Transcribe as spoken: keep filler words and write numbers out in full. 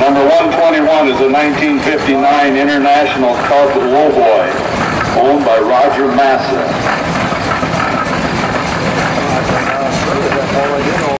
Number one twenty-one is a nineteen fifty-nine International Cub Lowboy, owned by Roger Massa.